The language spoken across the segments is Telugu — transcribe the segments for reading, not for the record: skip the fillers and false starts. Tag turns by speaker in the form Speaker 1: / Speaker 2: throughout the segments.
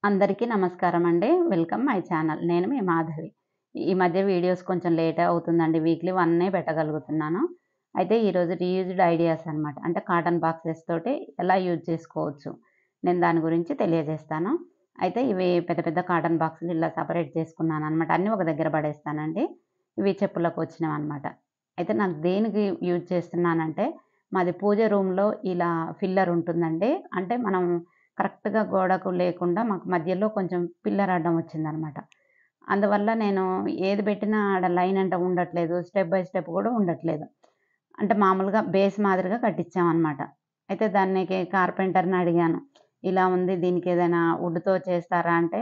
Speaker 1: అందరికీ నమస్కారం అండి. Welcome my channel. నేను మీ మాధవి. ఈ మధ్య వీడియోస్ కొంచెం లేటే అవుతుందండి. వీక్లీ 1 పెట్టగలుగుతున్నాను. అయితే ఈరోజు రీయూజ్డ్ ఐడియాస్ అనమాట. అంటే కాటన్ బాక్సెస్ తోటి ఎలా యూజ్ చేసుకోవచ్చు. నేను దాని గురించి తెలియజేస్తాను. అయితే ఇవి పెద్ద పెద్ద కాటన్ బాక్సులు ఇలా సెపరేట్ చేసుకున్నాననమాట. అన్నీ ఒక దగ్గర పడేస్తానండి. ఇవి చెప్పులకు వచ్చినవనమాట. అయితే నాకు దేనికి యూజ్ చేస్తున్నానంటే, మాది పూజ రూమ్‌లో ఇలా ఫిల్లర్ ఉంటుందండి. అంటే మనం కరెక్ట్‌గా గోడకు లేకుండా మాకు మధ్యలో కొంచెం పిల్లర్ అడ్డం వచ్చిందనమాట. అందువల్ల నేను ఏది పెట్టినా ఆడ లైన్ అంట ఉండట్లేదు. స్టెప్ బై స్టెప్ కూడా ఉండట్లేదు. అంటే మామూలుగా బేస్ మాదిరిగా కట్టించామనమాట. అయితే దానికి కార్పెంటర్‌ని అడిగాను. ఇలా ఉంది దీనికేదైనా వుడ్‌తో చేస్తారా అంటే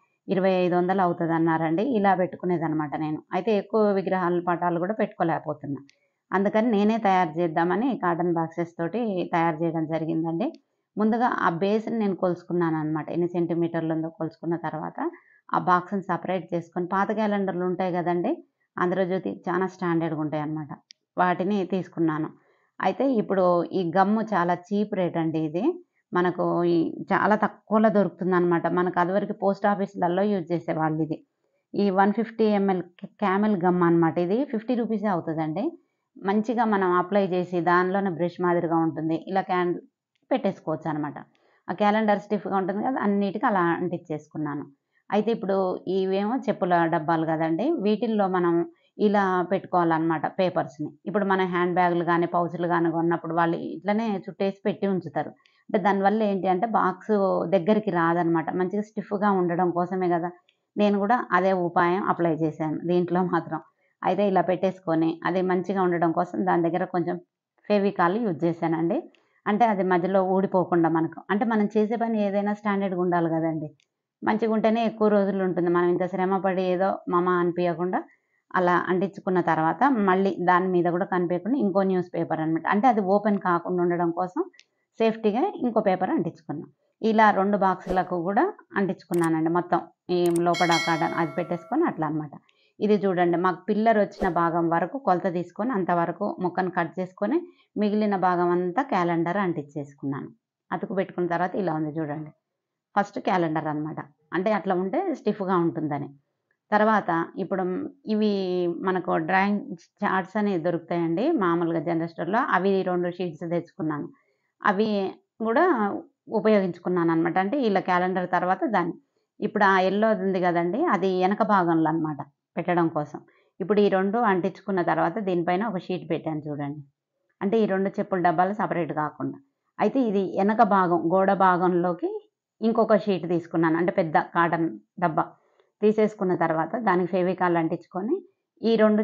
Speaker 1: 2500 అవుతదన్నారండి. ఇలా పెట్టుకునేదనమాట నేను. అయితే ఎక్కువ విగ్రహాలు, పటాలు కూడా పెట్టుకోలేకపోతున్నా. అందుకని నేనే తయారు చేద్దామని కాటన్ బాక్సెస్ తోటి తయారు చేయడం జరిగిందండి. ముందుగా ఆ బేస్‌ని నేను కొలుసుకున్నాననమాట. ఎన్ని సెంటీమీటర్లుందో కొలుసుకున్న తర్వాత, ఆ బాక్స్‌ని సెపరేట్ చేసుకొని పాత క్యాలెండర్‌లుంటాయి గదండీ! ఆంధ్రజ్యోతి చాలా స్టాండర్డ్‌గుంటాయనమాట. వాటిని తీసుకున్నాను. అయితే ఇప్పుడు ఈ గమ్ము చాలా చీప్ రేట్ అండి ఇది. మనకు ఈ చాలా తక్కువలో దొరుకుతుందనమాట. మనకు అదివరకు పోస్ట్ ఆఫీస్‌లలో యూజ్ చేసేవాళ్ళిది. ఈ 150 ఎంఎల్ క్యామెల్ గమ్ అనమాట ఇది. 50 రూపీసే అవుతదండి. మంచిగా మనం అప్లై చేసి దానిలోనే బ్రష్ మాదిరిగా ఉంటుంది. ఇలా పెట్టేసుకోవచ్చనమాట. ఆ క్యాలెండర్ స్టిఫ్‌గా ఉంటుంది కదా! అన్నిటికి అలా అంటించేసుకున్నాను. అయితే ఇప్పుడు ఇవేమో చెప్పుల డబ్బాలు గదండీ! వీటిల్లో మనం ఇలా పెట్టుకోవాలనమాట పేపర్స్‌ని. ఇప్పుడు మన హ్యాండ్ బ్యాగులు గానీ, పౌచులు గానీ కొన్నప్పుడు వాళ్ళు ఇట్లనే చుట్టేసి పెట్టి ఉంచుతారు. అంటే దానివల్ల ఏంటి అంటే బాక్సు దగ్గరికి రాదనమాట. మంచిగా స్టిఫ్‌గా ఉండడం కోసమే గదా! నేను గూడా అదే ఉపాయం అప్లై చేశాను దీంట్లో మాత్రం. అయితే ఇలా పెట్టేసుకొని అది మంచిగా ఉండడం కోసం దాని దగ్గర కొంచెం ఫెవికాల్ యూజ్ చేశానండి. అంటే అది మధ్యలో ఊడిపోకుండా మనకు. అంటే మనం చేసే పని ఏదైనా స్టాండర్డ్‌గా ఉండాలి గదండీ! మంచిగుంటేనే ఎక్కువ రోజులుంటుంది. మనం ఇంత శ్రమ పడి ఏదో మమ అనిపియకుండా అలా అంటించుకున్న తర్వాత మళ్ళీ దాని మీద గూడా కనిపియకుండా ఇంకో న్యూస్ పేపర్ అనమాట. అంటే అది ఓపెన్ కాకుండా ఉండడం కోసం సేఫ్టీగా ఇంకో పేపర్ అంటించుకున్నాం. ఇలా 2 బాక్సులకు గూడా అంటించుకున్నానండి మొత్తం. ఈ లోపల కాటన్ అది పెట్టేసుకొని అట్లా అనమాట. ఇది చూడండి మాకు పిల్లర్ వచ్చిన భాగం వరకు కొలత తీసుకొని అంతవరకు ముక్కను కట్ చేసుకొని మిగిలిన భాగం అంతా క్యాలెండర్ అంటించేసుకున్నాను. అతుకు పెట్టుకున్న తర్వాత ఇలా ఉంది చూడండి. ఫస్ట్ క్యాలెండర్ అనమాట. అంటే అట్లా ఉంటే స్టిఫ్‌గా ఉంటుందని. తర్వాత ఇప్పుడు ఇవి మనకు డ్రాయింగ్ చార్ట్స్ అని దొరుకుతాయండి మామూలుగా జనరల్ స్టోర్‌లో. అవి 2 షీట్స్ తెచ్చుకున్నాను. అవి గూడా ఉపయోగించుకున్నాననమాట. అంటే ఇలా క్యాలెండర్ తర్వాత దాన్ని. ఇప్పుడు ఆ యెల్లోది ఉంది గదండీ! అది ఎనక భాగంలో అనమాట పెట్టడం కోసం. ఇప్పుడు ఈ 2 అంటించుకున్న తర్వాత దీనిపైన ఒక షీట్ పెట్టాను చూడండి. అంటే ఈ 2 చెప్పుల డబ్బాలు సెపరేట్ గాకుండా. అయితే ఇది ఎనక భాగం గోడ భాగంలోకి ఇంకొక షీట్ తీసుకున్నాను. అంటే పెద్ద కాటన్ డబ్బా. తీసేసుకున్న తర్వాత దానికి ఫెవికాల్ అంటించుకొని ఈ 2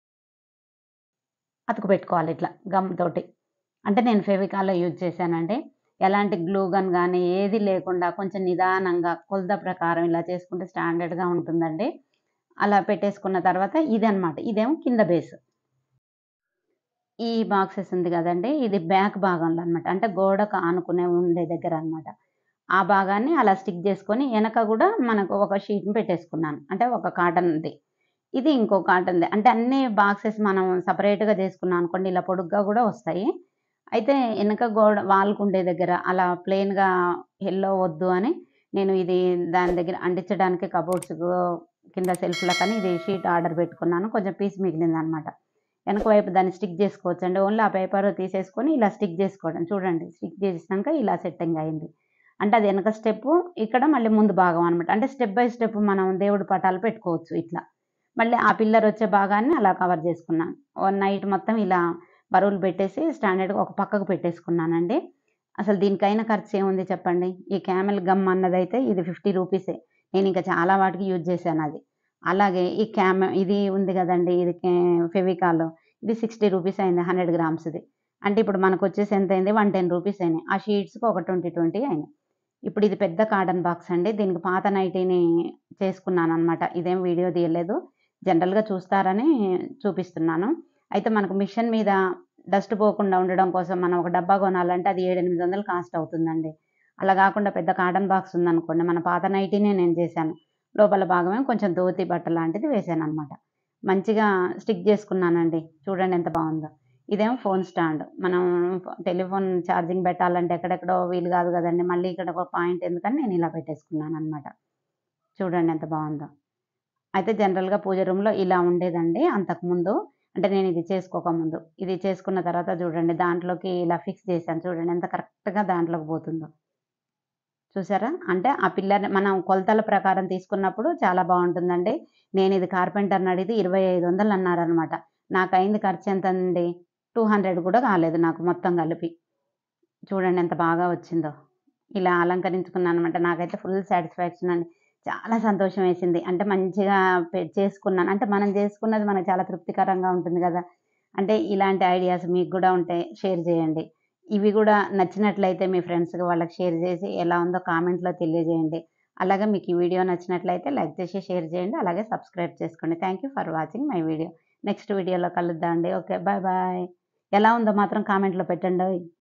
Speaker 1: అతుకు పెట్టుకోవాలి ఇట్లా గమ్ తోటి. అంటే నేను ఫెవికాలే యూజ్ చేశానండి. ఎలాంటి గ్లూ గన్ గానీ ఏది లేకుండా కొంచెం నిదానంగా కొలత ప్రకారం ఇలా చేసుకుంటే స్టాండర్డ్‌గా ఉంటుందండి. అలా పెట్టేసుకున్న తర్వాత ఇదనమాట. ఇదేమో కింద బేస్. ఈ బాక్సెస్ ఉంది గదండీ! ఇది బ్యాక్ భాగంలో అనమాట. అంటే గోడకు ఆనుకునే ఉండే దగ్గరనమాట. ఆ భాగాన్ని అలా స్టిక్ జేసుకొని ఎనక గూడా మనకు ఒక షీట్‌ని పెట్టేసుకున్నాను. అంటే ఒక కాటన్‌ది. ఇది ఇంకో కాటన్‌ది. అంటే అన్ని బాక్సెస్ మనం సెపరేట్‌గా జేసుకున్నాం అనుకోండి ఇలా పొడుగ్గా గూడా వస్తాయి. అయితే ఎనక గోడ వాల్‌కుండే దగ్గర అలా ప్లెయిన్‌గా యెల్లో వద్దు అని నేను ఇది దాని దగ్గర అంటించడానికి కబోర్డ్స్‌కు కింద సెల్ఫ్‌లకని ఇది షీట్ ఆర్డర్ పెట్టుకున్నాను. కొంచెం పీస్ మిగిలిందనమాట. వెనక వైపు దాన్ని స్టిక్ జేసుకోవచ్చండి. ఓన్లీ ఆ పేపర్ తీసేసుకొని ఇలా స్టిక్ జేసుకోవడం. చూడండి స్టిక్ చేసినంక ఇలా సెట్టింగ్ అయింది. అంటే అది వెనక స్టెప్పు, ఇక్కడ మళ్ళీ ముందు భాగం అనమాట. అంటే స్టెప్ బై స్టెప్ మనం దేవుడి పటాలు పెట్టుకోవచ్చు ఇట్లా. మళ్ళీ ఆ పిల్లర్ వచ్చే భాగాన్ని అలా కవర్ చేసుకున్నాను. నైట్ మొత్తం ఇలా బరువులు పెట్టేసి స్టాండర్డ్‌గా ఒక పక్కకు పెట్టేసుకున్నానండి. అసలు దీనికైన ఖర్చేముంది చెప్పండి? ఈ క్యామెల్ గమ్ అన్నదైతే ఇది 50 రూపీసే. నేనింక చాలా వాటికి యూజ్ చేశానది. అలాగే ఈ ఇది ఉంది గదండీ! ఇది ఫెవికాల్ ఇది 60 రూపీస్ అయింది 100 గ్రామ్స్‌ది. అంటే ఇప్పుడు మనకొచ్చేసి ఎంతయింది 110 రూపీస్ అయినాయి. ఆ షీట్స్‌కి ఒక 20, 20 అయినాయి. ఇప్పుడు ఇది పెద్ద కాటన్ బాక్స్ అండి. దీనికి పాత నైటీని చేసుకున్నాననమాట. ఇదేం వీడియో తీయలేదు. జనరల్‌గా చూస్తారని చూపిస్తున్నాను. అయితే మనకు మిషన్ మీద డస్ట్ పోకుండా ఉండడం కోసం మనం ఒక డబ్బా కొనాలంటే అది 7, 800 కాస్ట్ అవుతుందండి. అలా గాకుండా పెద్ద కాటన్ బాక్స్ ఉందనుకోండి, మన పాత నైటీనే నేను చేశాను. లోపల భాగమేమో కొంచెం ధోతి బట్ట లాంటిది వేశాననమాట. మంచిగా స్టిక్ జేసుకున్నానండి. చూడండి ఎంత బావుందో. ఇదేమో ఫోన్ స్టాండ్. మనం టెలిఫోన్ ఛార్జింగ్ పెట్టాలంటే ఎక్కడెక్కడో వీలు కాదు కదండీ! మళ్ళీ ఇక్కడ ఒక పాయింట్ ఎందుకని నేను ఇలా పెట్టేసుకున్నాననమాట. చూడండి ఎంత బావుందో. అయితే జనరల్‌గా పూజ రూమ్‌లో ఇలా ఉండేదండి అంతకుముందు. అంటే నేను ఇది చేసుకోకముందు. ఇది చేసుకున్న తర్వాత చూడండి దాంట్లోకి ఇలా ఫిక్స్ చేశాను. చూడండి ఎంత కరెక్ట్‌గా దాంట్లోకి పోతుందో. చూసారా? అంటే ఆ పిల్లర్‌ని మనం కొలతల ప్రకారం తీసుకున్నప్పుడు చాలా బావుంటుందండి. నేనిది కార్పెంటర్‌ని అడిగితే 2500 అన్నారనమాట. నాకయింది ఖర్చెంతండి? 200 కూడా కాలేదు నాకు మొత్తం కలిపి. చూడండి ఎంత బాగా వచ్చిందో. ఇలా అలంకరించుకున్నాననమాట. నాకైతే ఫుల్ సాటిస్ఫాక్షన్ అండి. చాలా సంతోషం వేసింది. అంటే మంచిగా చేసుకున్నాను. అంటే మనం చేసుకున్నది మనకు చాలా తృప్తికరంగా ఉంటుంది గదా! అంటే ఇలాంటి ఐడియాస్ మీకు గూడా ఉంటే షేర్ జేయండి. ఇవి గూడా నచ్చినట్లయితే మీ ఫ్రెండ్స్‌కి వాళ్ళకి షేర్ జేసి ఎలా ఉందో కామెంట్‌లో తెలియజేయండి. అలాగే మీకు ఈ వీడియో నచ్చినట్లయితే లైక్ చేసి షేర్ చేయండి. అలాగే సబ్స్క్రైబ్ చేసుకోండి. Thank you for watching my video. Next వీడియోలో కలుద్దాం అండి. ఓకే. Bye bye. ఎలా ఉందో మాత్రం కామెంట్‌లో పెట్టండోయ్.